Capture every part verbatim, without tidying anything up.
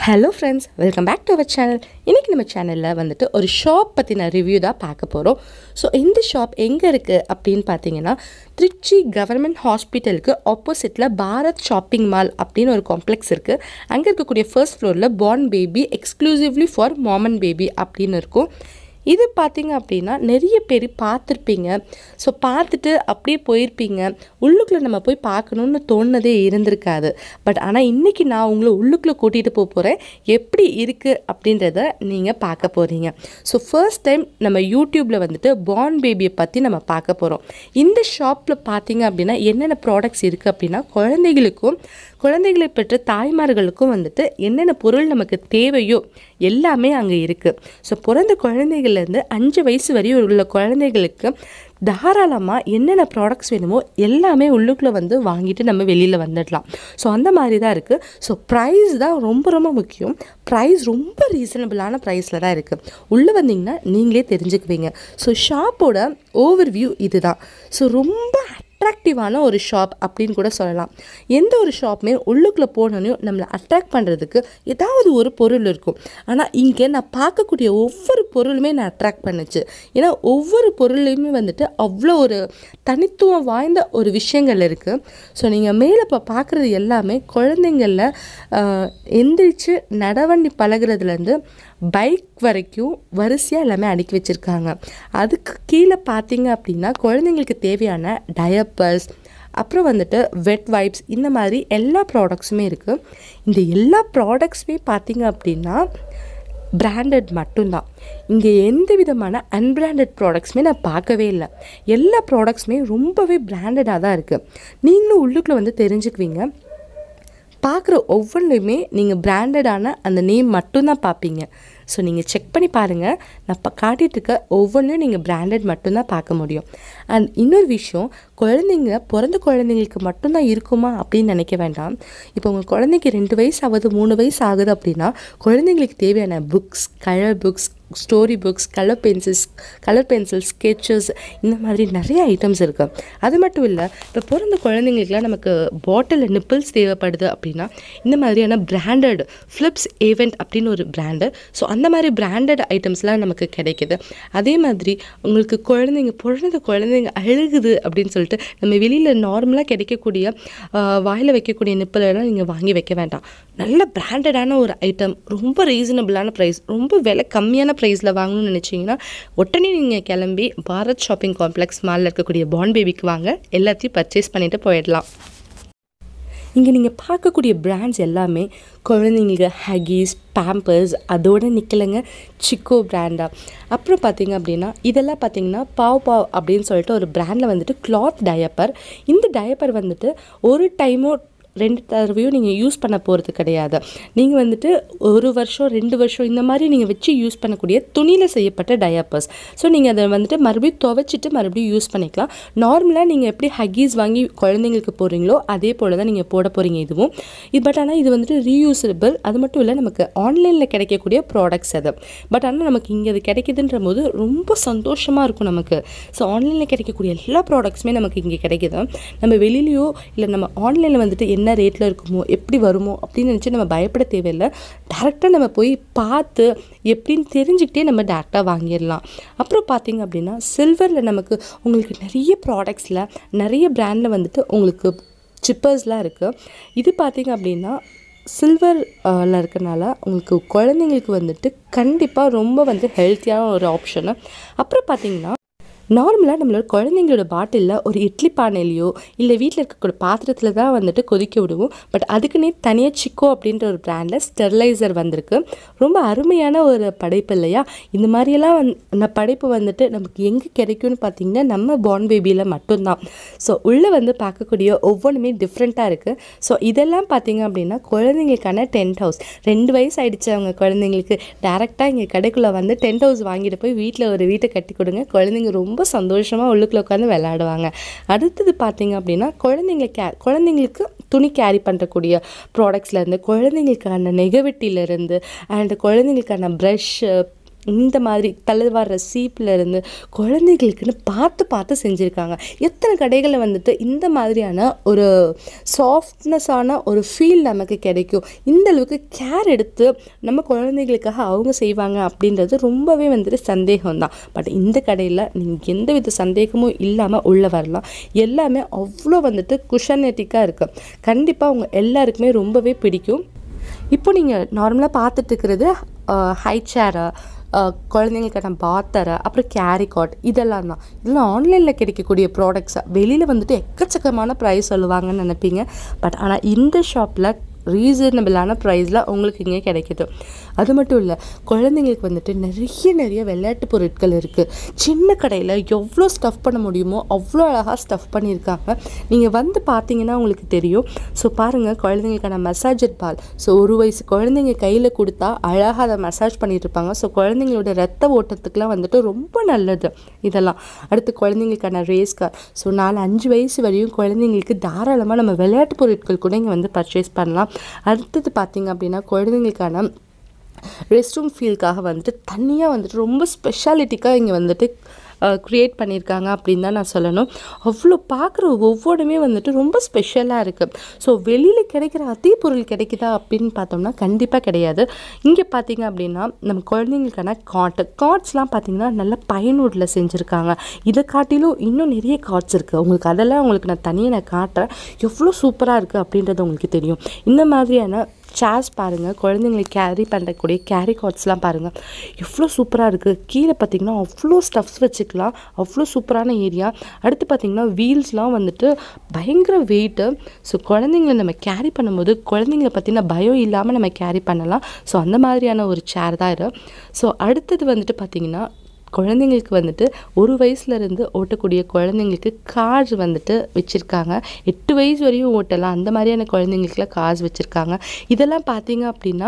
Hello friends, welcome back to our channel. இன்றைக்கி நம்ம சேனலில் வந்துட்டு ஒரு ஷாப் பற்றின ரிவ்யூ தான் பார்க்க போகிறோம். ஸோ இந்த ஷாப் எங்கே இருக்குது அப்படின்னு பார்த்தீங்கன்னா, திருச்சி கவர்மெண்ட் ஹாஸ்பிட்டலுக்கு ஆப்போசிட்டில் பாரத் ஷாப்பிங் மால் அப்படின்னு ஒரு காம்ப்ளெக்ஸ் இருக்குது. அங்கே இருக்கக்கூடிய ஃபர்ஸ்ட் ஃப்ளோரில் born baby exclusively for mom and baby அப்படின்னு இருக்கும். இது பார்த்திங்க அப்படின்னா நிறைய பேர் பார்த்துருப்பீங்க. ஸோ பார்த்துட்டு அப்படியே போயிருப்பீங்க. உள்ளுக்குள்ளே நம்ம போய் பார்க்கணுன்னு தோணுனதே இருந்திருக்காது. பட் ஆனால் இன்றைக்கி நான் உங்களை உள்ளுக்குள்ளே கூட்டிகிட்டு போக போகிறேன். எப்படி இருக்குது அப்படின்றத நீங்கள் பார்க்க போகிறீங்க. ஸோ ஃபர்ஸ்ட் டைம் நம்ம யூடியூப்பில் வந்துட்டு பார்ன் பேபியை பற்றி நம்ம பார்க்க போகிறோம். இந்த ஷாப்பில் பார்த்திங்க அப்படின்னா என்னென்ன ப்ராடக்ட்ஸ் இருக்குது அப்படின்னா, குழந்தைகளுக்கும் குழந்தைகளை பெற்ற தாய்மார்களுக்கும் வந்துட்டு என்னென்ன பொருள் நமக்கு தேவையோ எல்லாமே அங்கே இருக்குது. ஸோ பிறந்த குழந்தைகள்லேருந்து அஞ்சு வயசு வரையும் உள்ள குழந்தைகளுக்கு தாராளமாக என்னென்ன ப்ராடக்ட்ஸ் வேணுமோ எல்லாமே உள்ளுக்குள்ளே வந்து வாங்கிட்டு நம்ம வெளியில் வந்துடலாம். ஸோ அந்த மாதிரி தான் இருக்குது. ஸோ ப்ரைஸ் தான் ரொம்ப ரொம்ப முக்கியம். ப்ரைஸ் ரொம்ப ரீசனபிளான ப்ரைஸில் தான் இருக்குது. உள்ளே வந்தீங்கன்னா நீங்களே தெரிஞ்சுக்குவீங்க. ஸோ ஷாப்போட ஓவர் வியூ இது தான். ஸோ ரொம்ப அட்ராக்டிவான ஒரு ஷாப் அப்படின்னு கூட சொல்லலாம். எந்த ஒரு ஷாப்புமே உள்ளுக்குள்ளே போனோன்னு நம்மளை அட்ராக்ட் பண்ணுறதுக்கு ஏதாவது ஒரு பொருள் இருக்கும். ஆனால் இங்கே நான் பார்க்கக்கூடிய ஒவ்வொரு பொருளுமே நான் அட்ராக்ட் பண்ணுச்சு. ஏன்னா ஒவ்வொரு பொருளையுமே வந்துட்டு அவ்வளோ ஒரு தனித்துவம் வாய்ந்த ஒரு விஷயங்கள் இருக்குது. ஸோ நீங்கள் மேலே இப்போ பார்க்குறது எல்லாமே குழந்தைங்களில் எந்திரிச்சு நடவண்டி பழகிறதுலேருந்து பைக் வரைக்கும் வரிசையாக எல்லாமே அடுக்கி வச்சுருக்காங்க. அதுக்கு கீழே பார்த்தீங்க அப்படின்னா குழந்தைங்களுக்கு தேவையான டயப்பர்ஸ், அப்புறம் வந்துட்டு வெட் வைப்ஸ், இந்த மாதிரி எல்லா ப்ராடக்ட்ஸுமே இருக்குது. இந்த எல்லா ப்ராடக்ட்ஸுமே பார்த்தீங்க அப்படின்னா பிராண்டட் மட்டும்தான். இங்கே எந்த விதமான அன்பிராண்டட் ப்ராடக்ட்ஸுமே நான் பார்க்கவே இல்லை. எல்லா ப்ராடக்ட்ஸுமே ரொம்பவே பிராண்டடாக தான் இருக்குது. நீங்களும் உள்ளுக்குள்ளே வந்து தெரிஞ்சுக்குவீங்க. பார்க்குற ஒவ்வொன்றுலையுமே நீங்கள் பிராண்டடான அந்த நேம் மட்டும்தான் பார்ப்பீங்க. ஸோ நீங்கள் செக் பண்ணி பாருங்கள். நான் இப்போ காட்டிகிட்டு இருக்க ஒவ்வொன்றையும் நீங்கள் பிராண்டட் மட்டும்தான் பார்க்க முடியும். அண்ட் இன்னொரு விஷயம், குழந்தைங்க பிறந்த குழந்தைங்களுக்கு மட்டும்தான் இருக்குமா அப்படின்னு நினைக்க வேண்டாம். இப்போ உங்கள் குழந்தைக்கு ரெண்டு வயசு ஆகுது, மூணு வயசு ஆகுது அப்படின்னா குழந்தைங்களுக்கு தேவையான books, color books, story books, color pencils color pencils sketches, இந்த மாதிரி நிறைய ஐட்டம்ஸ் இருக்குது. அது மட்டும் இல்லை, இப்போ பிறந்த குழந்தைங்களுக்குலாம் நமக்கு பாட்டில் நிப்பிள்ஸ் தேவைப்படுது அப்படின்னா இந்த மாதிரியான பிராண்டட் ஃப்ளிப்ஸ் ஏவெண்ட் அப்படின்னு ஒரு பிராண்டு. ஸோ அந்த மாதிரி பிராண்டட் ஐட்டம்ஸ்லாம் நமக்கு கிடைக்கிது. அதே மாதிரி உங்களுக்கு குழந்தைங்க பிறந்த குழந்தைங்க அழுகுது அப்படின்னு சொல்லிட்டு நம்ம வெளியில் நார்மலாக கிடைக்கக்கூடிய வாயில் வைக்கக்கூடிய நிப்பிலெல்லாம் நீங்கள் வாங்கி வைக்க வேண்டாம். நல்ல பிராண்டடான ஒரு ஐட்டம், ரொம்ப ரீசனபிளான ப்ரைஸ், ரொம்ப விலை கம்மியான ப்ரைஸில் வாங்கணும்னு நினச்சிங்கன்னா உடனே நீங்கள் கிளம்பி பாரத் ஷாப்பிங் காம்ப்ளெக்ஸ் மாலில் இருக்கக்கூடிய பார்ன் பேபிக்கு வாங்க. எல்லாத்தையும் பர்ச்சேஸ் பண்ணிவிட்டு போயிடலாம். இங்கே நீங்கள் பார்க்கக்கூடிய பிராண்ட்ஸ் எல்லாமே குழந்தைங்களுக்கு ஹக்கீஸ், பேம்பர்ஸ், அதோடு நிற்கலைங்க சிக்கோ பிராண்டா. அப்புறம் பார்த்திங்க அப்படின்னா இதெல்லாம் பார்த்திங்கன்னா பாவ் பாவ் அப்படின்னு சொல்லிட்டு ஒரு பிராண்டில் வந்துட்டு கிளாத் டயப்பர். இந்த டயப்பர் வந்துட்டு ஒரு டைமோ ரெண்டு தடவையும் நீங்கள் யூஸ் பண்ண போகிறது கிடையாது. நீங்கள் வந்துட்டு ஒரு வருஷம் ரெண்டு வருஷம் இந்த மாதிரி நீங்கள் வச்சு யூஸ் பண்ணக்கூடிய துணியில் செய்யப்பட்ட டயப்பர்ஸ். ஸோ நீங்கள் அதை வந்துட்டு மறுபடியும் துவைச்சிட்டு மறுபடியும் யூஸ் பண்ணிக்கலாம். நார்மலாக நீங்கள் எப்படி ஹக்கீஸ் வாங்கி குழந்தைங்களுக்கு போடுறீங்களோ அதே போல் தான் நீங்கள் போட போகிறீங்க இதுவும். இது பட் ஆனால் இது வந்துட்டு ரீயூசபிள். அது மட்டும் இல்லை, நமக்கு ஆன்லைனில் கிடைக்கக்கூடிய ப்ராடக்ட்ஸ் அது. பட் ஆனால் நமக்கு இங்கே அது கிடைக்குதுன்ற போது ரொம்ப சந்தோஷமாக இருக்கும் நமக்கு. ஸோ ஆன்லைனில் கிடைக்கக்கூடிய எல்லா ப்ராடக்ட்ஸுமே நமக்கு இங்கே கிடைக்குது. நம்ம வெளியிலையோ இல்லை நம்ம ஆன்லைனில் வந்துட்டு என்ன ரேட்டில் இருக்குமோ எப்படி வருமோ அப்படின்னு நினச்சி நம்ம பயப்பட தேவையில்லை. டேரெக்டாக நம்ம போய் பார்த்து எப்படின்னு தெரிஞ்சுக்கிட்டே நம்ம டேரெக்டாக வாங்கிடலாம். அப்புறம் பார்த்திங்க அப்படின்னா சில்வரில் நமக்கு உங்களுக்கு நிறைய ப்ராடக்ட்ஸில் நிறைய பிராண்டில் வந்துட்டு உங்களுக்கு சிப்பர்ஸ்லாம் இருக்குது. இது பார்த்திங்க அப்படின்னா சில்வரில் இருக்கிறனால உங்களுக்கு குழந்தைங்களுக்கு வந்துட்டு கண்டிப்பாக ரொம்ப வந்து ஹெல்த்தியான ஒரு ஆப்ஷனு. அப்புறம் பார்த்திங்கன்னா நார்மலாக நம்மளோட குழந்தைங்களோட பாட்டிலில் ஒரு இட்லி பானையிலையோ இல்லை வீட்டில் இருக்கக்கூடிய பாத்திரத்தில் தான் வந்துட்டு கொதிக்க விடுவோம். பட் அதுக்குன்னே தனியாக சிக்கோ அப்படின்ற ஒரு பிராண்டில் ஸ்டெர்லைசர் வந்திருக்கு. ரொம்ப அருமையான ஒரு படைப்பு இல்லையா? இந்த மாதிரியெல்லாம் வந் அந்த படைப்பு வந்துட்டு நமக்கு எங்கே கிடைக்கும்னு பார்த்திங்கன்னா நம்ம பார்ன் பேபியில் மட்டும்தான். ஸோ உள்ளே வந்து பார்க்கக்கூடிய ஒவ்வொன்றுமே டிஃப்ரெண்ட்டாக இருக்குது. ஸோ இதெல்லாம் பார்த்திங்க அப்படின்னா குழந்தைங்களுக்கான டென்ட் ஹவுஸ். ரெண்டு வயசு ஆகிடுச்சு அவங்க குழந்தைங்களுக்கு, டேரெக்டாக இங்கே கடைக்குள்ளே வந்து டென்ட் ஹவுஸ் வாங்கிட்டு போய் வீட்டில் ஒரு வீட்டை கட்டி கொடுங்க. குழந்தைங்க ரொம்ப சந்தோஷமாக உள்ளுக்குள்ள உட்காந்து விளையாடுவாங்க. அடுத்தது பார்த்தீங்க அப்படின்னா குழந்தைங்க கே குழந்தைங்களுக்கு துணி கேரி பண்ணுறக்கூடிய ப்ராடக்ட்ஸ்லேருந்து, குழந்தைங்களுக்கான நெகவெட்டிலேருந்து, அண்ட் குழந்தைங்களுக்கான ப்ரஷ்ஷு, இந்த மாதிரி தள்ளுவாடுற சீப்லேருந்து குழந்தைகளுக்குன்னு பார்த்து பார்த்து செஞ்சுருக்காங்க. எத்தனை கடைகளில் வந்துட்டு இந்த மாதிரியான ஒரு சாஃப்ட்னஸான ஒரு ஃபீல் நமக்கு கிடைக்கும். இந்த அளவுக்கு கேர் எடுத்து நம்ம குழந்தைகளுக்காக அவங்க செய்வாங்க அப்படின்றது ரொம்பவே வந்துட்டு சந்தேகம்தான். பட் இந்த கடையில் நீங்கள் எந்த வித சந்தேகமும் இல்லாமல் உள்ளே வரலாம். எல்லாமே அவ்வளோ வந்துட்டு குஷனெட்டிக்காக இருக்குது. கண்டிப்பாக அவங்க எல்லாருக்குமே ரொம்பவே பிடிக்கும். இப்போ நீங்கள் நார்மலாக பார்த்துட்டு இருக்கிறது ஹை சேரை, குழந்தைங்களுக்கான பாத்தரை, அப்புறம் கேரி காட், இதெல்லாம் தான். இதெல்லாம் ஆன்லைனில் கிடைக்கக்கூடிய ப்ராடக்ட்ஸாக. வெளியில் வந்துட்டு எக்கச்சக்கமான ப்ரைஸ் சொல்லுவாங்கன்னு நினைப்பீங்க. பட் ஆனால் இந்த ஷாப்பில் ரீசனபிளான ப்ரைஸில் உங்களுக்கு இங்கே கிடைக்கிது. அது மட்டும் இல்லை, குழந்தைங்களுக்கு வந்துட்டு நிறைய நிறைய விளையாட்டு பொருட்கள் இருக்குது. சின்ன கடையில் எவ்வளோ ஸ்டஃப் பண்ண முடியுமோ அவ்வளோ அழகாக ஸ்டஃப் பண்ணியிருக்காங்க. நீங்கள் வந்து பார்த்தீங்கன்னா உங்களுக்கு தெரியும். ஸோ பாருங்கள், குழந்தைங்களுக்கான மசாஜர் பால். ஸோ ஒரு வயசு குழந்தைங்க கையில் கொடுத்தா அழகாக அதை மசாஜ் பண்ணிட்டு இருப்பாங்க. ஸோ குழந்தைங்களோட ரத்த ஓட்டத்துக்குலாம் வந்துட்டு ரொம்ப நல்லது இதெல்லாம். அடுத்து குழந்தைங்களுக்கான ரேஸ் கார். ஸோ நாலு அஞ்சு வயசு வரையும் குழந்தைங்களுக்கு தாராளமாக நம்ம விளையாட்டு பொருட்கள் கூட இங்கே வந்து பர்ச்சேஸ் பண்ணலாம். அடுத்தது பார்த்திங்க அப்படின்னா குழந்தைங்களுக்கான ரெஸ்ட் ரூம் ஃபீல்காக வந்துட்டு தனியாக வந்துட்டு ரொம்ப ஸ்பெஷாலிட்டிக்காக இங்கே வந்துட்டு க்ரியேட் பண்ணியிருக்காங்க அப்படின்னு தான் நான் சொல்லணும். அவ்வளோ பார்க்குற ஒவ்வொன்றுமே வந்துட்டு ரொம்ப ஸ்பெஷலாக இருக்குது. ஸோ வெளியில் கிடைக்கிற அதே பொருள் கிடைக்குதா அப்படின்னு பார்த்தோம்னா கண்டிப்பாக கிடையாது. இங்கே பார்த்திங்க அப்படின்னா நம்ம குழந்தைங்களுக்கான காட்டு கார்ட்ஸ்லாம் பார்த்திங்கன்னா நல்ல பயனூரில் செஞ்சுருக்காங்க. இதை காட்டிலும் இன்னும் நிறைய கார்ட்ஸ் இருக்குது. உங்களுக்கு அதெல்லாம் உங்களுக்கு நான் தனியாக நான் காட்டுறேன். எவ்வளோ சூப்பராக இருக்குது அப்படின்றது உங்களுக்கு தெரியும். இந்த மாதிரியான சேர்ஸ் பாருங்கள், குழந்தைங்களுக்கு கேரி பண்ணக்கூடிய கேரி கார்ட்ஸ்லாம் பாருங்கள், எவ்வளோ சூப்பராக இருக்குது. கீழே பார்த்திங்கன்னா அவ்வளோ ஸ்டஃப்ஸ் வச்சுக்கலாம். அவ்வளோ சூப்பரான ஏரியா. அடுத்து பார்த்திங்கன்னா வீல்ஸ்லாம் வந்துட்டு பயங்கர வெயிட்டு. ஸோ குழந்தைங்களை நம்ம கேரி பண்ணும்போது குழந்தைங்களை பற்றின பயம் இல்லாமல் நம்ம கேரி பண்ணலாம். ஸோ அந்த மாதிரியான ஒரு சேர் தான் இது. ஸோ அடுத்தது வந்துட்டு பார்த்திங்கன்னா குழந்தைங்களுக்கு வந்துட்டு ஒரு வயசுலேருந்து ஓட்டக்கூடிய குழந்தைங்களுக்கு கார்ஸ் வந்துட்டு வச்சுருக்காங்க. எட்டு வயசு வரையும் ஓட்டலாம். அந்த மாதிரியான குழந்தைங்களுக்குலாம் கார்ஸ் வச்சுருக்காங்க. இதெல்லாம் பார்த்தீங்க அப்படின்னா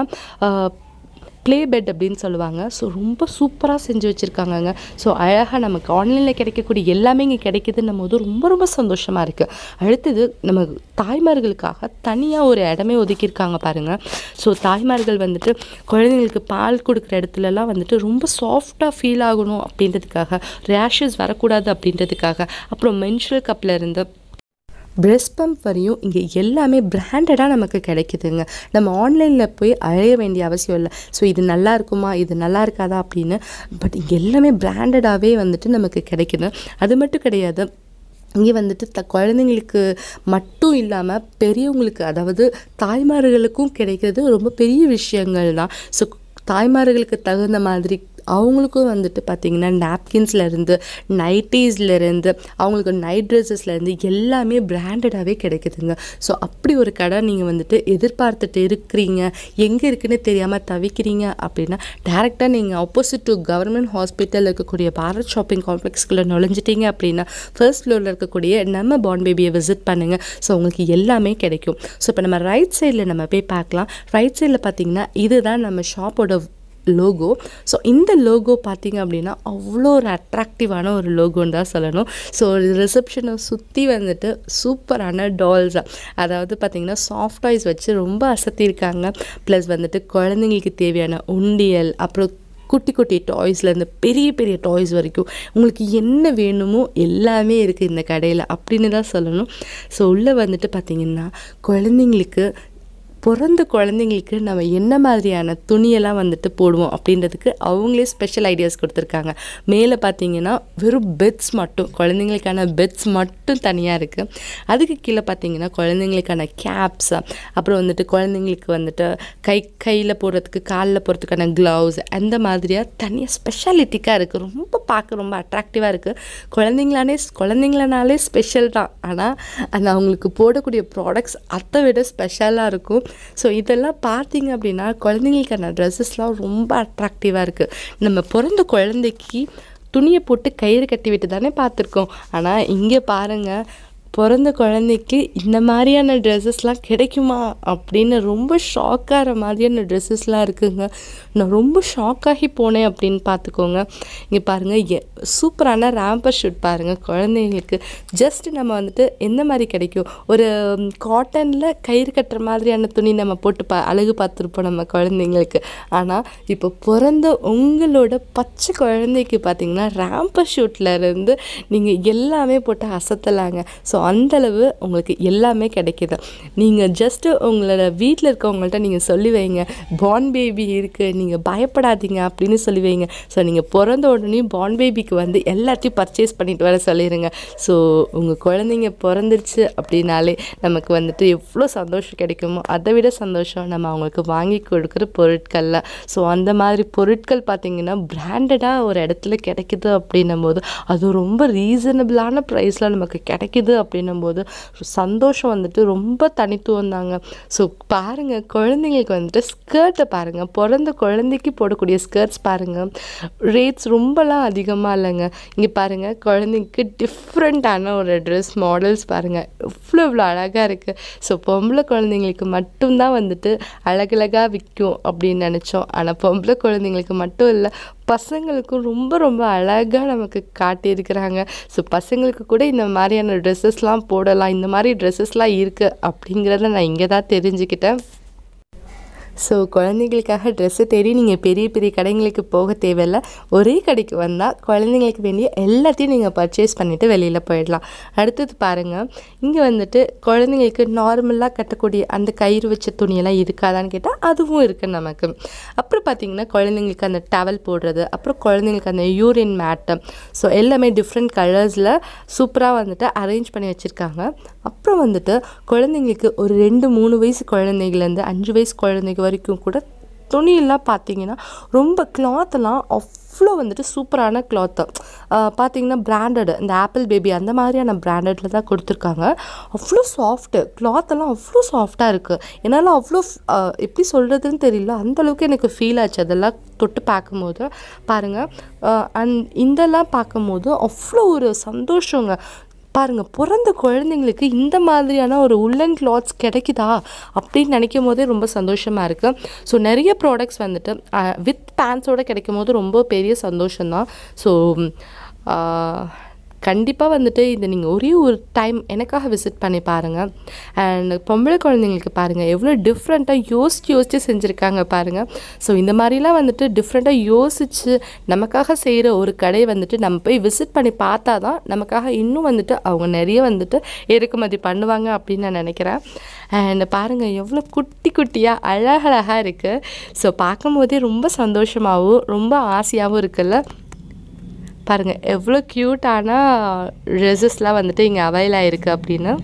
ப்ளே பெட் அப்படின்னு சொல்லுவாங்க. ஸோ ரொம்ப சூப்பராக செஞ்சு வச்சுருக்காங்கங்க. ஸோ அழகாக நமக்கு ஆன்லைனில் கிடைக்கக்கூடிய எல்லாமே இங்கே கிடைக்குதுன்னும் போது ரொம்ப ரொம்ப சந்தோஷமாக இருக்குது. அடுத்தது நம்ம தாய்மார்களுக்காக தனியாக ஒரு இடமே ஒதுக்கியிருக்காங்க பாருங்கள். ஸோ தாய்மார்கள் வந்துட்டு குழந்தைங்களுக்கு பால் கொடுக்குற இடத்துலலாம் வந்துட்டு ரொம்ப சாஃப்டாக ஃபீல் ஆகணும் அப்படின்றதுக்காக, ரேஷஸ் வரக்கூடாது அப்படின்றதுக்காக, அப்புறம் மென்ஸ்ட்ரல் கப்பில் இருந்து பிரெஸ்ட் பம்ப் வரையும் இங்கே எல்லாமே பிராண்டடாக நமக்கு கிடைக்குதுங்க. நம்ம ஆன்லைனில் போய் அழைய வேண்டிய அவசியம் இல்லை. ஸோ இது நல்லா இருக்குமா, இது நல்லா இருக்காதா அப்படின்னு. பட் இங்கே எல்லாமே பிராண்டடாகவே வந்துட்டு நமக்கு கிடைக்குது. அது மட்டும் கிடையாது, இங்கே வந்துட்டு த குழந்தைங்களுக்கு மட்டும் இல்லாமல் பெரியவங்களுக்கு, அதாவது தாய்மார்களுக்கும் கிடைக்கிறது ரொம்ப பெரிய விஷயங்கள் தான். ஸோ தாய்மார்களுக்கு தகுந்த மாதிரி அவங்களுக்கும் வந்துட்டு பார்த்திங்கன்னா நாப்கின்ஸ்லேருந்து நைட்டீஸ்லேருந்து அவங்களுக்கு நைட் ட்ரெஸ்ஸஸ்லேருந்து எல்லாமே பிராண்டடாகவே கிடைக்குதுங்க. ஸோ அப்படி ஒரு கடை நீங்கள் வந்துட்டு எதிர்பார்த்துட்டு இருக்கிறீங்க, எங்கே இருக்குன்னு தெரியாமல் தவிக்கிறீங்க அப்படின்னா டேரெக்டாக நீங்கள் ஆப்போசிட் டு கவர்மெண்ட் ஹாஸ்பிட்டல் இருக்கக்கூடிய பாரத் ஷாப்பிங் காம்ப்ளெக்ஸ்குள்ளே நுழைஞ்சிட்டிங்க அப்படின்னா ஃபர்ஸ்ட் ஃப்ளோரில் இருக்கக்கூடிய நம்ம பார்ன் பேபியை விசிட் பண்ணுங்கள். ஸோ உங்களுக்கு எல்லாமே கிடைக்கும். ஸோ இப்போ நம்ம ரைட் சைடில் நம்ம போய் பார்க்கலாம். ரைட் சைடில் பார்த்திங்கன்னா இதுதான் நம்ம ஷாப்போட லோகோ. ஸோ இந்த லோகோ பார்த்திங்க அப்படின்னா அவ்வளோ ஒரு அட்ராக்டிவான ஒரு லோகோன்னு தான் சொல்லணும். ஸோ ரிசப்ஷனை சுற்றி வந்துட்டு சூப்பரான டால்ஸ், அதாவது பார்த்திங்கன்னா சாஃப்ட் டாய்ஸ் வச்சு ரொம்ப அசத்தியிருக்காங்க. ப்ளஸ் வந்துட்டு குழந்தைங்களுக்கு தேவையான உண்டியல், அப்புறம் குட்டி குட்டி டாய்ஸ்லேருந்து பெரிய பெரிய டாய்ஸ் வரைக்கும் உங்களுக்கு என்ன வேணுமோ எல்லாமே இருக்குது இந்த கடையில் அப்படின்னு தான் சொல்லணும். ஸோ உள்ளே வந்துட்டு பார்த்திங்கன்னா குழந்தைங்களுக்கு பிறந்த குழந்தைங்களுக்கு நம்ம என்ன மாதிரியான துணியெல்லாம் வந்துட்டு போடுவோம் அப்படின்றதுக்கு அவங்களே ஸ்பெஷல் ஐடியாஸ் கொடுத்துருக்காங்க. மேலே பார்த்தீங்கன்னா வெறும் பெட்ஸ் மட்டும், குழந்தைங்களுக்கான பெட்ஸ் மட்டும் தனியாக இருக்குது. அதுக்கு கீழே பார்த்தீங்கன்னா குழந்தைங்களுக்கான கேப்ஸ், அப்புறம் வந்துட்டு குழந்தைங்களுக்கு வந்துட்டு கை கையில் போடுறதுக்கு காலில் போடுறதுக்கான க்ளவுஸ், அந்த மாதிரியாக தனியாக ஸ்பெஷாலிட்டிக்காக இருக்குது. ரொம்ப பார்க்க ரொம்ப அட்ராக்டிவாக இருக்குது. குழந்தைங்களானே குழந்தைங்களனாலே ஸ்பெஷல் தான், ஆனால் அந்த அவங்களுக்கு போடக்கூடிய ப்ராடக்ட்ஸ் அதை விட ஸ்பெஷலாக இருக்கும். ஸோ இதெல்லாம் பார்த்தீங்க அப்படின்னா குழந்தைங்களுக்கான ட்ரெஸ்ஸஸ்லாம் ரொம்ப அட்ராக்டிவாக இருக்குது. நம்ம பிறந்த குழந்தைக்கு துணியை போட்டு கயிறு கட்டி விட்டு தானே பார்த்துருக்கோம். ஆனால் இங்கே பாருங்கள், பிறந்த குழந்தைக்கு இந்த மாதிரியான ட்ரெஸ்ஸஸ்லாம் கிடைக்குமா அப்படின்னு ரொம்ப ஷாக்காகிற மாதிரியான ட்ரெஸ்ஸஸ்லாம் இருக்குங்க. நான் ரொம்ப ஷாக்காகி போனேன் அப்படின்னு பார்த்துக்கோங்க. இங்கே பாருங்கள், எ சூப்பரான ரேம்பர் ஷூட் பாருங்கள் குழந்தைங்களுக்கு. ஜஸ்ட் நம்ம வந்துட்டு எந்த மாதிரி கிடைக்கும், ஒரு காட்டனில் கயிறு கட்டுற மாதிரியான துணி நம்ம போட்டு பா அழகு பார்த்துருப்போம் நம்ம குழந்தைங்களுக்கு. ஆனால் இப்போ பிறந்த உங்களோட பச்சை குழந்தைக்கு பார்த்திங்கன்னா ரேம்பர் ஷூட்லேருந்து நீங்கள் எல்லாமே போட்டு அசத்தலாங்க. ஸோ அந்தளவு உங்களுக்கு எல்லாமே கிடைக்கிது. நீங்கள் ஜஸ்ட்டு உங்களோட வீட்டில் இருக்கவங்கள்ட்ட நீங்கள் சொல்லி வைங்க, பார்ன் பேபி இருக்குது, நீங்கள் பயப்படாதீங்க அப்படின்னு சொல்லி வைங்க. ஸோ நீங்கள் பிறந்த உடனே பார்ன் பேபிக்கு வந்து எல்லாத்தையும் பர்ச்சேஸ் பண்ணிட்டு வர சொல்லிடுங்க. ஸோ உங்கள் குழந்தைங்க பிறந்துருச்சு அப்படின்னாலே நமக்கு வந்துட்டு எவ்வளோ சந்தோஷம் கிடைக்குமோ அதை விட சந்தோஷம் நம்ம அவங்களுக்கு வாங்கி கொடுக்குற பொருட்களில். ஸோ அந்த மாதிரி பொருட்கள் பார்த்திங்கன்னா பிராண்டடாக ஒரு இடத்துல கிடைக்குது அப்படின்னும் போது அது ரொம்ப ரீசனபிளான ப்ரைஸில் நமக்கு கிடைக்குது அப்படின்னும் போது சந்தோஷம் வந்துட்டு ரொம்ப தனித்துவம் தாங்க. ஸோ பாருங்கள், குழந்தைங்களுக்கு வந்துட்டு ஸ்கர்ட்டை பாருங்கள், பிறந்த குழந்தைக்கு போடக்கூடிய ஸ்கர்ட்ஸ் பாருங்கள், ரேட்ஸ் ரொம்பலாம் அதிகமாக இல்லைங்க. இங்கே பாருங்கள், குழந்தைக்கு டிஃப்ரெண்ட்டான ஒரு ட்ரெஸ் மாடல்ஸ் பாருங்கள், இவ்வளோ இவ்வளோ அழகாக இருக்குது. ஸோ பொம்பளை குழந்தைங்களுக்கு மட்டும்தான் வந்துட்டு அழகழகாக விற்கும் அப்படின்னு நினச்சோம். ஆனால் பொம்பளை குழந்தைங்களுக்கு மட்டும் இல்லை, பசங்களுக்கும் ரொம்ப ரொம்ப அழகாக நமக்கு காட்டியிருக்கிறாங்க. ஸோ பசங்களுக்கு கூட இந்த மாதிரியான ட்ரெஸ்ஸஸ்லாம் போடலாம், இந்த மாதிரி ட்ரெஸ்ஸஸ்லாம் இருக்குது அப்படிங்கிறத நான் இங்கே தான் தெரிஞ்சுக்கிட்டேன். ஸோ குழந்தைங்களுக்காக ட்ரெஸ்ஸு தேடி நீங்கள் பெரிய பெரிய கடைங்களுக்கு போக தேவையில்லை. ஒரே கடைக்கு வந்தால் குழந்தைங்களுக்கு வேண்டிய எல்லாத்தையும் நீங்கள் பர்ச்சேஸ் பண்ணிவிட்டு வெளியில் போயிடலாம். அடுத்தது பாருங்கள், இங்கே வந்துட்டு குழந்தைங்களுக்கு நார்மலாக கட்டக்கூடிய அந்த கயிறு வச்ச துணியெல்லாம் இருக்காதான்னு கேட்டால் அதுவும் இருக்குது நமக்கு. அப்புறம் பார்த்திங்கன்னா குழந்தைங்களுக்கு அந்த டவல் போடுறது, அப்புறம் குழந்தைங்களுக்கு அந்த யூரின் மேட்டு, ஸோ எல்லாமே டிஃப்ரெண்ட் கலர்ஸில் சூப்பராக வந்துட்டு அரேஞ்ச் பண்ணி வச்சுருக்காங்க. அப்புறம் வந்துட்டு குழந்தைங்களுக்கு ஒரு ரெண்டு மூணு வயசு குழந்தைங்கலேருந்து அஞ்சு வயசு குழந்தைங்க வரைக்கும் கூட துணியெல்லாம் பார்த்திங்கன்னா ரொம்ப கிளாத்தெல்லாம் அவ்வளோ வந்துட்டு சூப்பரான கிளாத்து பார்த்திங்கன்னா பிராண்டடு, இந்த ஆப்பிள் பேபி அந்த மாதிரியான பிராண்டடில் தான் கொடுத்துருக்காங்க. அவ்வளோ சாஃப்ட்டு கிளாத்தெல்லாம் அவ்வளோ சாஃப்டாக இருக்குது. என்னால் அவ்வளோ எப்படி சொல்கிறதுன்னு தெரியல, அந்தளவுக்கு எனக்கு ஃபீல் ஆச்சு அதெல்லாம் தொட்டு பார்க்கும்போது. பாருங்கள், அந் இதெல்லாம் பார்க்கும்போது அவ்வளோ ஒரு சந்தோஷங்க. பாருங்கள், பிறந்த குழந்தைங்களுக்கு இந்த மாதிரியான ஒரு உல்லன் கிளாத்ஸ் கிடைக்குதா அப்படின்னு நினைக்கும் போதே ரொம்ப சந்தோஷமாக இருக்குது. ஸோ நிறைய ப்ராடக்ட்ஸ் வந்துட்டு வித் பேண்ட்ஸோடு கிடைக்கும் போது ரொம்ப பெரிய சந்தோஷம்தான். ஸோ கண்டிப்பாக வந்துட்டு இதை நீங்கள் ஒரே ஒரு டைம் எனக்காக விசிட் பண்ணி பாருங்கள். அண்ட் பொம்பளை குழந்தைங்களுக்கு பாருங்கள் எவ்வளோ டிஃப்ரெண்ட்டாக யோசித்து யோசித்து செஞ்சுருக்காங்க பாருங்கள். ஸோ இந்த மாதிரிலாம் வந்துட்டு டிஃப்ரெண்ட்டாக யோசித்து நமக்காக செய்கிற ஒரு கடை வந்துட்டு நம்ம போய் விசிட் பண்ணி பார்த்தா தான் நமக்காக இன்னும் வந்துட்டு அவங்க நிறைய வந்துட்டு இறக்குமதி பண்ணுவாங்க அப்படின்னு நான் நினைக்கிறேன். அண்ட் பாருங்கள் எவ்வளோ குட்டி குட்டியாக அழகழகாக இருக்குது. ஸோ பார்க்கும் போதே ரொம்ப சந்தோஷமாகவும் ரொம்ப ஆசையாகவும் இருக்குல்ல. பாருங்கள் எவ்வளோ க்யூட்டான ட்ரெஸ்ஸஸ்லாம் வந்துட்டு இங்கே அவைல் ஆகிருக்கு அப்படின்னு.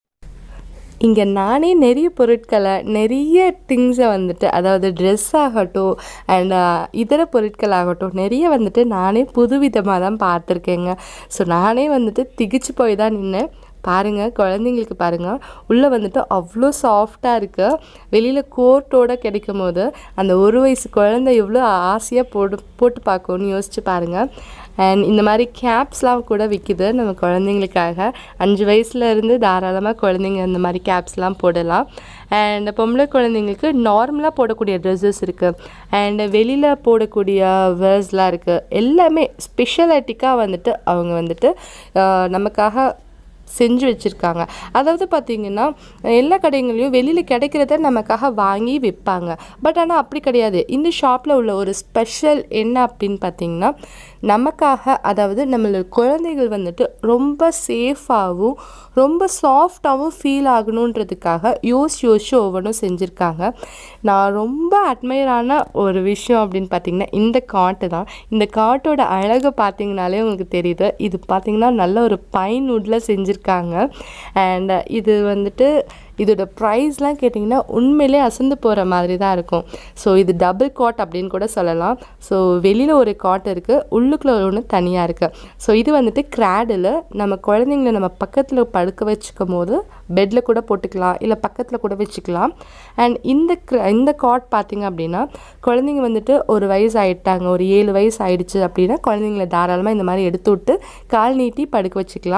இங்கே நானே நிறைய பொருட்களை நிறைய திங்ஸை வந்துட்டு, அதாவது ட்ரெஸ் ஆகட்டும் அண்ட் இதர பொருட்கள் ஆகட்டும், நிறைய வந்துட்டு நானே புதுவிதமாக தான் பார்த்துருக்கேங்க. ஸோ நானே வந்துட்டு திகிச்சு போய் தான் நின்னேன். பாருங்கள் குழந்தைங்களுக்கு பாருங்கள் உள்ளே வந்துட்டு அவ்வளோ சாஃப்டாக இருக்குது. வெளியில் கோட்டோடு கிடைக்கும் போது அந்த ஒரு வயசு குழந்தை எவ்வளோ ஆசையாக போட்டு போட்டு பார்க்கணுன்னு யோசிச்சு பாருங்கள். அண்ட் இந்த மாதிரி கேப்ஸ்லாம் கூட விற்கிது நம்ம குழந்தைங்களுக்காக. அஞ்சு வயசுலேருந்து தாராளமாக குழந்தைங்க இந்த மாதிரி கேப்ஸ்லாம் போடலாம். அண்ட் பொம்பளை குழந்தைங்களுக்கு நார்மலாக போடக்கூடிய ட்ரெஸ்ஸஸ் இருக்குது, அண்ட் வெளியில் போடக்கூடிய வேர்ஸ்லாம் இருக்குது. எல்லாமே ஸ்பெஷாலிட்டிக்காக வந்துட்டு அவங்க வந்துட்டு நமக்காக செஞ்சு வச்சுருக்காங்க. அதாவது பார்த்திங்கன்னா எல்லா கடைகளையும் வெளியில் கிடைக்கிறத நமக்காக வாங்கி விற்பாங்க. பட் ஆனால் அப்படி கிடையாது. இந்த ஷாப்பில் உள்ள ஒரு ஸ்பெஷல் என்ன அப்படின்னு பார்த்திங்கன்னா, நமக்காக அதாவது நம்மளோட குழந்தைகள் வந்துட்டு ரொம்ப சேஃபாகவும் ரொம்ப சாஃப்டாகவும் ஃபீல் ஆகணுன்றதுக்காக யோசிச்சு யோசிச்சு ஒவ்வொன்றும் செஞ்சுருக்காங்க. நான் ரொம்ப அட்மையரான ஒரு விஷயம் அப்படின்னு பார்த்திங்கன்னா இந்த காட்டு தான். இந்த காட்டோட அழகை பார்த்திங்கனாலே உங்களுக்கு தெரியுது. இது பார்த்திங்கன்னா நல்ல ஒரு பைன் வுட்டில் செஞ்சுருக்காங்க. அண்ட் இது வந்துட்டு இதோட ப்ரைஸ்லாம் கேட்டிங்கன்னா உண்மையிலே அசந்து போகிற மாதிரி தான் இருக்கும். ஸோ இது டபுள் காட் அப்படின்னு கூட சொல்லலாம். ஸோ வெளியில் ஒரு காட் இருக்குது, உள்ளுக்குள்ள ஒன்று தனியாக இருக்குது. ஸோ இது வந்துட்டு கிராடில் நம்ம குழந்தைங்கள நம்ம பக்கத்தில் படுக்க வச்சுக்கும் போது பெட்டில் கூட போட்டுக்கலாம், இல்லை பக்கத்தில் கூட வச்சுக்கலாம். அண்ட் இந்த இந்த காட் பார்த்திங்க அப்படின்னா குழந்தைங்க வந்துட்டு ஒரு வயசு ஆகிட்டாங்க, ஒரு ஏழு வயசு ஆகிடுச்சு அப்படின்னா குழந்தைங்கள தாராளமாக இந்த மாதிரி எடுத்து விட்டு கால் நீட்டி படுக்க வச்சுக்கலாம்.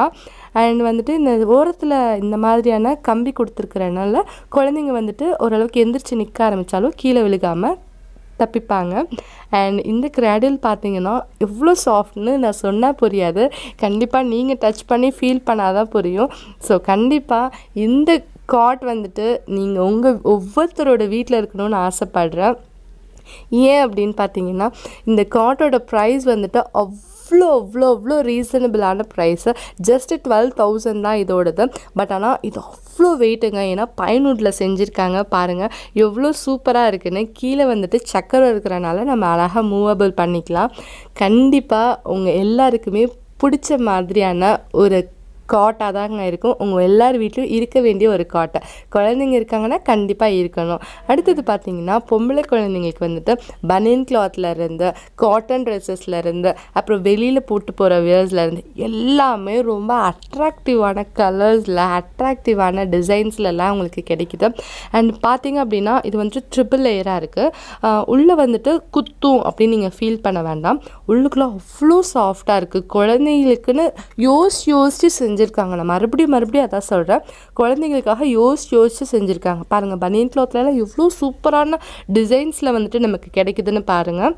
அண்ட் வந்துட்டு இந்த ஓரத்தில் இந்த மாதிரியான கம்பி கொடுத்துருக்கறனால குழந்தைங்க வந்துட்டு ஓரளவுக்கு எந்திரிச்சு நிற்க ஆரம்பித்தாலும் கீழே விழுகாமல் தப்பிப்பாங்க. அண்ட் இந்த கிராடில் பார்த்தீங்கன்னா எவ்வளோ சாஃப்ட்னு நான் சொன்னால் புரியாது, கண்டிப்பாக நீங்கள் டச் பண்ணி ஃபீல் பண்ணாதான் புரியும். ஸோ கண்டிப்பாக இந்த காட் வந்துட்டு நீங்கள் உங்கள் ஒவ்வொருத்தரோட வீட்டில் இருக்கணும்னு ஆசைப்படுறேன். ஏன் அப்படின்னு பார்த்தீங்கன்னா இந்த காட்டோட ப்ரைஸ் வந்துட்டு அவ்வளோ அவ்வளோ அவ்வளோ ரீசனபிளான ப்ரைஸு. ஜஸ்ட்டு டுவெல் தௌசண்ட் தான் இதோடது. பட் ஆனால் இது அவ்வளோ வெயிட்டுங்க. ஏன்னா பைன்வுட்டில் செஞ்சுருக்காங்க பாருங்கள் எவ்வளோ சூப்பராக இருக்குன்னு. கீழே வந்துட்டு சக்கரம் இருக்கிறனால நம்ம அழகாக மூவபிள் பண்ணிக்கலாம். கண்டிப்பாக உங்கள் எல்லாருக்குமே பிடிச்ச மாதிரியான ஒரு காட்டாக தாங்க இருக்கும். உங்கள் எல்லார் வீட்லையும் இருக்க வேண்டிய ஒரு காட்டை. குழந்தைங்க இருக்காங்கன்னா கண்டிப்பாக இருக்கணும். அடுத்தது பார்த்திங்கன்னா பொம்பளை குழந்தைங்களுக்கு வந்துட்டு பனியன் கிளாத்லேருந்து காட்டன் ட்ரெஸ்ஸஸ்லேருந்து அப்புறம் வெளியில் போட்டு போகிற வியர்ஸ்லேருந்து எல்லாமே ரொம்ப அட்ராக்டிவான கலர்ஸில் அட்ராக்டிவான டிசைன்ஸ்லலாம் உங்களுக்கு கிடைக்குது. அண்ட் பார்த்திங்க அப்படின்னா இது வந்துட்டு ட்ரிபிள் லேயராக இருக்குது. உள்ளே வந்துட்டு குத்தும் அப்படின்னு நீங்கள் ஃபீல் பண்ண வேண்டாம். உள்ளுக்குள்ளே அவ்வளோ சாஃப்டாக இருக்குது. குழந்தைங்களுக்குன்னு யோசிச்சு யோசிச்சு செஞ்சு செஞ்சுருக்காங்க. நான் மறுபடியும் மறுபடியும் அதான் சொல்கிறேன், குழந்தைங்களுக்காக யோசிச்சு யோசிச்சு செஞ்சுருக்காங்க. பாருங்கள் பனியன் கிளாத்லலாம் எவ்வளோ சூப்பரான டிசைன்ஸில் வந்துட்டு நமக்கு கிடைக்குதுன்னு பாருங்கள்.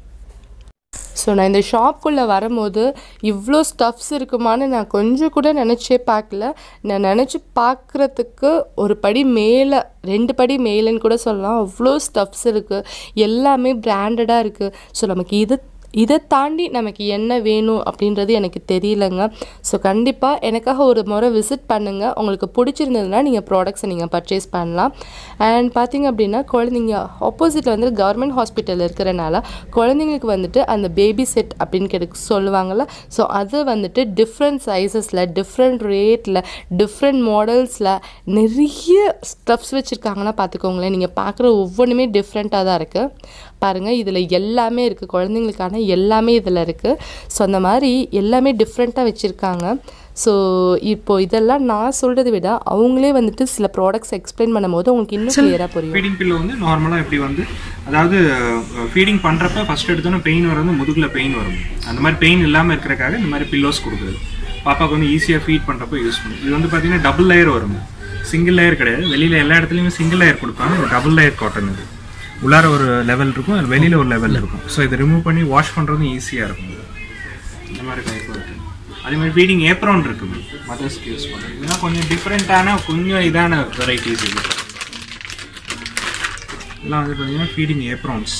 ஸோ நான் இந்த ஷாப்புக்குள்ளே வரும்போது இவ்வளோ ஸ்டஃப்ஸ் இருக்குமான்னு நான் கொஞ்சம் கூட நினச்சே பார்க்கல. நான் நினச்சி பார்க்குறதுக்கு ஒரு படி மேலே, ரெண்டு படி மேலேன்னு கூட சொல்லலாம். அவ்வளோ ஸ்டஃப்ஸ் இருக்குது, எல்லாமே பிராண்டடாக இருக்குது. ஸோ நமக்கு இது இதை தாண்டி நமக்கு என்ன வேணும் அப்படின்றது எனக்கு தெரியலங்க. ஸோ கண்டிப்பாக எனக்காக ஒரு முறை விசிட் பண்ணுங்கள். உங்களுக்கு பிடிச்சிருந்ததுன்னா நீங்கள் ப்ராடக்ட்ஸை நீங்கள் பர்ச்சேஸ் பண்ணலாம். அண்ட் பார்த்திங்க அப்படின்னா குழந்தைங்க ஆப்போசிட்டில் வந்து கவர்மெண்ட் ஹாஸ்பிட்டல் இருக்கிறனால குழந்தைங்களுக்கு வந்துட்டு அந்த பேபி செட் அப்படின்னு கிடைக்க சொல்லுவாங்கள்ல. ஸோ அது வந்துட்டு டிஃப்ரெண்ட் சைஸஸில் டிஃப்ரெண்ட் ரேட்டில் டிஃப்ரெண்ட் மாடல்ஸில் நிறைய ஸ்டஃப்ஸ் வச்சுருக்காங்கன்னா பார்த்துக்கோங்களேன். நீங்கள் பார்க்குற ஒவ்வொன்றுமே டிஃப்ரெண்ட்டாக தான் இருக்குது. பாருங்கள் இதில் எல்லாமே இருக்குது, குழந்தைங்களுக்கான எல்லாமே இதில் இருக்குது. ஸோ அந்த மாதிரி எல்லாமே டிஃப்ரெண்ட்டாக வச்சுருக்காங்க. ஸோ இப்போது இதெல்லாம் நான் சொல்கிறத விட அவங்களே வந்துட்டு சில ப்ராடக்ட்ஸ் எக்ஸ்பிளைன் பண்ணும்போது உங்களுக்கு இன்னும் கிளியராக புரியும். ஃபீடிங் பில்லோ வந்து நார்மலாக எப்படி வந்து, அதாவது ஃபீடிங் பண்ணுறப்ப ஃபஸ்ட் எடுத்தோன்னே பெயின் வரும், முதுகில் பெயின் வரும். அந்த மாதிரி பெயின் இல்லாமல் இருக்கிறக்காக இந்த மாதிரி பில்லோஸ் கொடுக்குறது பாப்பாவுக்கு வந்து ஈஸியாக ஃபீட் பண்ணுறப்ப யூஸ் பண்ணும். இது வந்து பார்த்திங்கன்னா டபுள் லேயர் வரும், சிங்கிள் லேயர் கிடையாது. வெளியில் எல்லா இடத்துலையுமே சிங்கிள் லேயர் கொடுப்பாங்க. இது டபுள் லேயர் காட்டன். இது உள்ளார ஒரு லெவல் இருக்கும், அது வெளியில் ஒரு லெவல் இருக்கும். ஸோ இதை ரிமூவ் பண்ணி வாஷ் பண்ணுறதும் ஈஸியாக இருக்கும். இந்த மாதிரி டைப் இருக்குது. அதே மாதிரி ஃபீடிங் ஏப்ரான் இருக்குது, மதர்ஸ்க்கு யூஸ் பண்ணுறது. இதெல்லாம் கொஞ்சம் டிஃப்ரெண்ட்டான கொஞ்சம் இதான வெரைட்டிஸ். இது இதெல்லாம் வந்து பார்த்தீங்கன்னா ஃபீடிங் ஏப்ரான்ஸ்,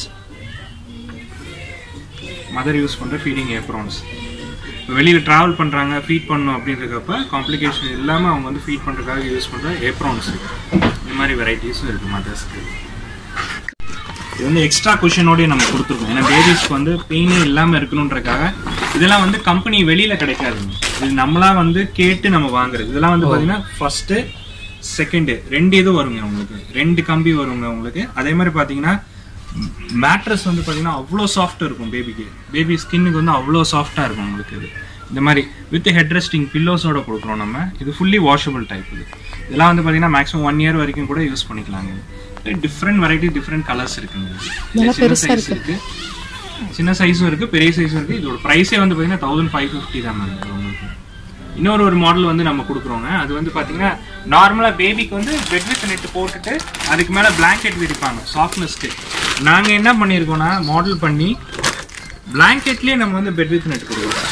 மதர் யூஸ் பண்ணுற ஃபீடிங் ஏப்ரான்ஸ். இப்போ வெளியில் ட்ராவல் பண்ணுறாங்க, ஃபீட் பண்ணணும் அப்படின்றக்கப்ப காம்ப்ளிகேஷன் இல்லாமல் அவங்க வந்து ஃபீட் பண்ணுறதுக்காக யூஸ் பண்ணுற ஏப்ரான்ஸ். இந்த மாதிரி வெரைட்டிஸும் இருக்குது மதர்ஸ்க்கு. இது வந்து எக்ஸ்ட்ரா குஷனோடய நம்ம கொடுத்துருக்கோம். ஏன்னா பேபிஸ்க்கு வந்து பெயினே இல்லாமல் இருக்கணுன்றக்காக. இதெல்லாம் வந்து கம்பெனி வெளியில் கிடைக்காதுங்க, இது நம்மளா வந்து கேட்டு நம்ம வாங்குறது. இதெல்லாம் வந்து பார்த்தீங்கன்னா ஃபர்ஸ்ட்டு செகண்டு ரெண்டு இது வருங்க உங்களுக்கு, ரெண்டு கம்பி வருங்க உங்களுக்கு. அதே மாதிரி பார்த்தீங்கன்னா மேட்ரஸ் வந்து பார்த்தீங்கன்னா அவ்வளோ சாஃப்டாக இருக்கும். பேபிக்கு பேபி ஸ்கின்னுக்கு வந்து அவ்வளோ சாஃப்டாக இருக்கும் உங்களுக்கு. இது இந்த மாதிரி வித் ஹெட் ரெஸ்டிங் பில்லோஸோட கொடுக்குறோம் நம்ம. இது ஃபுல்லி வாஷபிள் டைப். இது இதெல்லாம் வந்து பார்த்தீங்கன்னா மேக்ஸிமம் ஒன் இயர் வரைக்கும் கூட யூஸ் பண்ணிக்கலாங்க. டிஃப்ரெண்ட் வெரைட்டி டிஃப்ரெண்ட் கலர்ஸ் இருக்குங்க. சின்ன சைஸ் இருக்குது, சின்ன சைஸும் இருக்குது, பெரிய சைஸும் இருக்குது. இதோட ப்ரைஸே வந்து பார்த்தீங்கன்னா தௌசண்ட் ஃபைவ் ஃபிஃப்டி தான் மேம் உங்களுக்கு. இன்னொரு ஒரு மாடல் வந்து நம்ம கொடுக்குறோங்க. அது வந்து பார்த்தீங்கன்னா நார்மலாக பேபிக்கு வந்து பெட் வித் நெட் போட்டுட்டு அதுக்கு மேலே பிளாங்கெட் விரிப்பாங்க சாஃப்ட்னஸ்க்கு. நாங்கள் என்ன பண்ணியிருக்கோம்னா மாடல் பண்ணி பிளாங்கெட்லேயே நம்ம வந்து பெட் வித் நெட் கொடுக்குறோம்.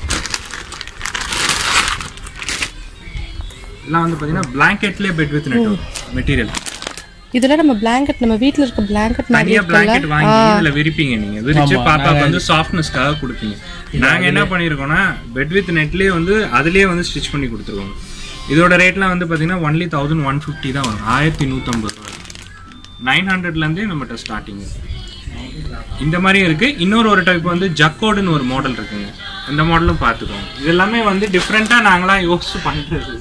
இதெல்லாம் வந்து பார்த்தீங்கன்னா பிளாங்கெட்லேயே பெட் வித் நெட் மெட்டீரியல். இதெல்லாம் நம்ம பிளாங்கெட், நம்ம வீட்டில் இருக்க பிளாங்கெட் நிறைய பிளாங்கெட் வாங்கி இதில் விரிப்பீங்க. நீங்கள் விரிச்சு பாப்பாவுக்கு வந்து சாஃப்ட்னஸ்க்காக கொடுப்பீங்க. நாங்கள் என்ன பண்ணியிருக்கோம்னா பெட் வித் நெட்லேயே வந்து அதுலேயே வந்து ஸ்டிச் பண்ணி கொடுத்துருவோம். இதோட ரேட்லாம் வந்து பார்த்தீங்கன்னா ஒன்லி தௌசண்ட் ஒன் ஃபிஃப்டி தான் வரும், ஆயிரத்தி நூற்றம்பது ரூபா. நைன் ஹண்ட்ரட்லேருந்தே நம்மகிட்ட ஸ்டார்டிங். இந்த மாதிரி இருக்குது. இன்னொரு ஒரு டைப் வந்து ஜக்கோடுன்னு ஒரு மாடல் இருக்குங்க, இந்த மாடலும் பார்த்துக்கோங்க. இது எல்லாமே வந்து டிஃப்ரெண்ட்டாக நாங்களாம் யோசிச்சு பண்ணுறது.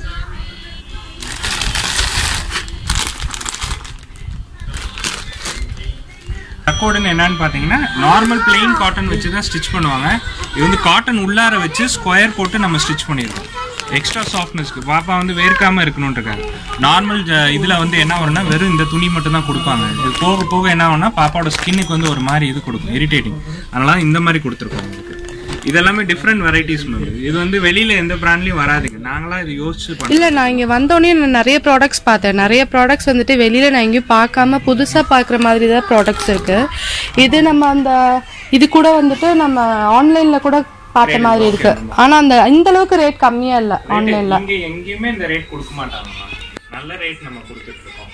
ஜக்கோடுன்னு என்னன்னு பார்த்தீங்கன்னா நார்மல் பிளெயின் காட்டன் வச்சு தான் ஸ்டிச் பண்ணுவாங்க. இது வந்து காட்டன் உள்ளார வச்சு ஸ்கொயர் போட்டு நம்ம ஸ்டிச் பண்ணிடுவோம். எக்ஸ்ட்ரா சாஃப்ட்னஸ்க்கு பாப்பா வந்து வேர்க்காமல் இருக்கணுன்றிருக்காங்க. நார்மல் இதில் வந்து என்ன வரும்னா வெறும் இந்த துணி மட்டும் தான் கொடுப்பாங்க. இது போக போக என்ன ஆகும்னா பாப்பாவோட ஸ்கின்னுக்கு வந்து ஒரு மாதிரி இது கொடுக்கும், இரிட்டேட்டிங். அதனால இந்த மாதிரி கொடுத்துருக்கோம் உங்களுக்கு. இதெல்லாமே டிஃப்ரெண்ட் வெரைட்டிஸ் மேம். இது வந்து வெளியில எந்த பிராண்ட்லயும் வராதுங்க. நாங்களா இது யோசிச்சு பண்ணோம். இல்லை, நான் இங்கே வந்தோடனே நான் நிறைய ப்ராடக்ட்ஸ் பார்த்தேன். நிறைய ப்ராடக்ட்ஸ் வந்துட்டு வெளியில் நான் எங்கேயும் பார்க்காம புதுசாக பார்க்குற மாதிரி தான் ப்ராடக்ட்ஸ் இருக்குது. இது நம்ம அந்த இது கூட வந்துட்டு நம்ம ஆன்லைனில் கூட பார்த்த மாதிரி இருக்கு. ஆனால் அந்த இந்த அளவுக்கு ரேட் கம்மியாக இல்லை ஆன்லைனில். இங்கே எங்கேயுமே இந்த ரேட் கொடுக்க மாட்டாங்க. நல்ல ரேட் நம்ம கொடுத்துட்டு இருக்கோம்.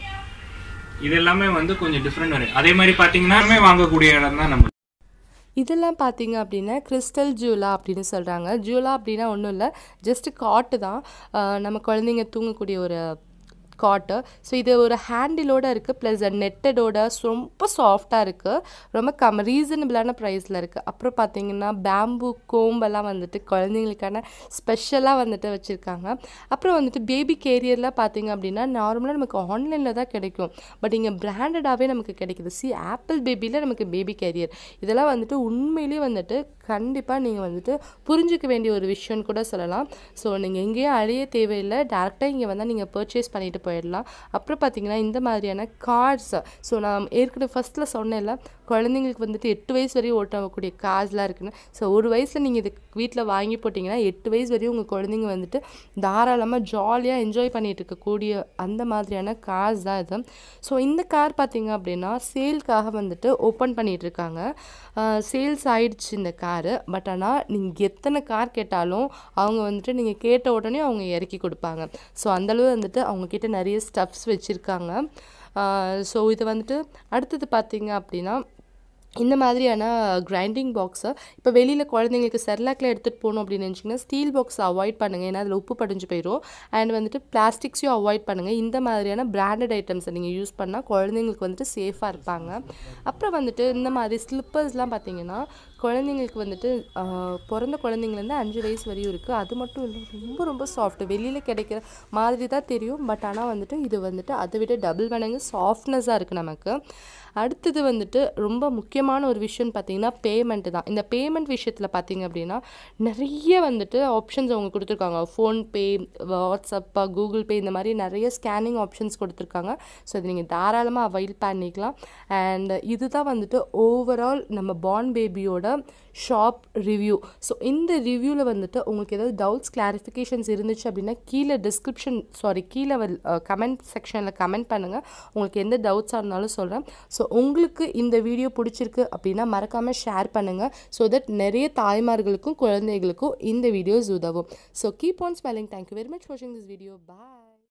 இது எல்லாமே வந்து கொஞ்சம் டிஃப்ரெண்ட் வரும். அதே மாதிரி பார்த்தீங்கன்னா வாங்கக்கூடிய இடம் தான் நம்ம. இதெல்லாம் பார்த்தீங்க அப்படின்னா கிறிஸ்டல் ஜூலா அப்படின்னு சொல்கிறாங்க. ஜூலா அப்படின்னா ஒன்றும் இல்லை, ஜஸ்ட்டு காட்டு தான். நம்ம குழந்தைங்க தூங்கக்கூடிய ஒரு காட்டு. ஸோ இது ஒரு ஹேண்டிலோடு இருக்குது, ப்ளஸ் நெட்டடோட ரொம்ப சாஃப்டாக இருக்குது. ரொம்ப கம் ரீசனபிளான ப்ரைஸில் இருக்குது. அப்புறம் பார்த்தீங்கன்னா பேம்பு கோம்பெல்லாம் வந்துட்டு குழந்தைங்களுக்கான ஸ்பெஷலாக வந்துட்டு வச்சுருக்காங்க. அப்புறம் வந்துட்டு பேபி கேரியரில் பார்த்தீங்க அப்படின்னா நார்மலாக நமக்கு ஆன்லைனில் தான் கிடைக்கும், பட் இங்கே பிராண்டடாகவே நமக்கு கிடைக்குது. சி ஆப்பிள் பேபியில் நமக்கு பேபி கேரியர் இதெல்லாம் வந்துட்டு உண்மையிலேயே வந்துட்டு கண்டிப்பாக நீங்கள் வந்துட்டு புரிஞ்சிக்க வேண்டிய ஒரு விஷயம்னு கூட சொல்லலாம். ஸோ நீங்கள் எங்கேயும் அழிய தேவையில்லை, டேரெக்டாக இங்கே வந்தால் நீங்கள் பர்ச்சேஸ் பண்ணிட்டு போயிடலாம். அப்புறம் பார்த்தீங்கன்னா இந்த மாதிரியான கார்ஸ், ஸோ நான் ஏற்கனவே ஃபஸ்ட்டில் சொன்னேன்ல குழந்தைங்களுக்கு வந்துட்டு எட்டு வயசு வரையும் ஓட்டக்கூடிய கார்ஸ்லாம் இருக்குன்னு. ஸோ ஒரு வயசில் நீங்கள் இது வீட்டில் வாங்கி போட்டிங்கன்னா எட்டு வயசு வரையும் உங்கள் குழந்தைங்க வந்துட்டு தாராளமாக ஜாலியாக என்ஜாய் பண்ணிகிட்டு இருக்கக்கூடிய அந்த மாதிரியான கார்ஸ் தான் இது. ஸோ இந்த கார் பார்த்தீங்க அப்படின்னா சேல்க்காக வந்துட்டு ஓப்பன் பண்ணிகிட்டு இருக்காங்க. சேல்ஸ் ஆயிடுச்சு இந்த காரு. பட் ஆனால் நீங்கள் எத்தனை கார் கேட்டாலும் அவங்க வந்துட்டு நீங்கள் கேட்ட உடனே அவங்க இறக்கி கொடுப்பாங்க. ஸோ அந்தளவு வந்துட்டு அவங்கக்கிட்ட நிறைய ஸ்டப்ஸ் வச்சுருக்காங்க. ஸோ இது வந்துட்டு அடுத்தது பார்த்தீங்க அப்படின்னா இந்த மாதிரியான கிரைண்டிங் பாக்ஸை இப்போ வெளியில் குழந்தைங்களுக்கு செர்லாக்கில் எடுத்துகிட்டு போகணும் அப்படின்னு நினச்சிங்கன்னா ஸ்டீல் பாக்ஸ் அவாய்ட் பண்ணுங்கள், ஏன்னா அதில் உப்பு படிஞ்சு போயிடும். அண்ட் வந்துட்டு பிளாஸ்டிக்ஸையும் அவாய்ட் பண்ணுங்கள். இந்த மாதிரியான பிராண்டட் ஐட்டம்ஸை நீங்கள் யூஸ் பண்ணால் குழந்தைங்களுக்கு வந்துட்டு சேஃபாக இருப்பாங்க. அப்புறம் வந்துட்டு இந்த மாதிரி ஸ்லிப்பர்ஸ்லாம் பார்த்தீங்கன்னா குழந்தைங்களுக்கு வந்துட்டு பிறந்த குழந்தைங்கலேருந்து அஞ்சு வயசு வரையும் இருக்குது. அது மட்டும் இல்லை, ரொம்ப ரொம்ப சாஃப்ட்டு. வெளியில் கிடைக்கிற மாதிரி தான் தெரியும், பட் ஆனால் வந்துட்டு இது வந்துட்டு அதை விட டபுள் மடங்கு சாஃப்ட்னஸாக இருக்குது நமக்கு. அடுத்தது வந்துட்டு ரொம்ப முக்கியமான ஒரு விஷயம்னு பார்த்தீங்கன்னா பேமெண்ட்டு தான். இந்த பேமெண்ட் விஷயத்தில் பார்த்தீங்க அப்படின்னா நிறைய வந்துட்டு ஆப்ஷன்ஸ் அவங்க கொடுத்துருக்காங்க. ஃபோன்பே, வாட்ஸ்அப்பா, கூகுள் பே, இந்த மாதிரி நிறைய ஸ்கேனிங் ஆப்ஷன்ஸ் கொடுத்துருக்காங்க. ஸோ இது நீங்கள் தாராளமாக அவைல் பண்ணிக்கலாம். அண்ட் இதுதான் வந்துட்டு ஓவரால் நம்ம பார்ன் பேபியோட ஷாப் ரிவ்யூ. ஸோ இந்த ரிவ்யூவில் வந்துட்டு உங்களுக்கு ஏதாவது டவுட்ஸ் கிளாரிஃபிகேஷன்ஸ் இருந்துச்சு அப்படின்னா கீழே டிஸ்கிரிப்ஷன் சாரி கீழே கமெண்ட் செக்ஷனில் கமெண்ட் பண்ணுங்கள். உங்களுக்கு எந்த டவுட்ஸாக இருந்தாலும் சொல்கிறேன். ஸோ உங்களுக்கு இந்த வீடியோ பிடிச்சிருக்கு அப்படின்னா மறக்காமல் ஷேர் பண்ணுங்கள். ஸோ தட் நிறைய தாய்மார்களுக்கும் குழந்தைகளுக்கும் இந்த வீடியோஸ் உதவும். So keep on smiling. Thank you very much for வாட்சிங் திஸ் வீடியோ. பாய்.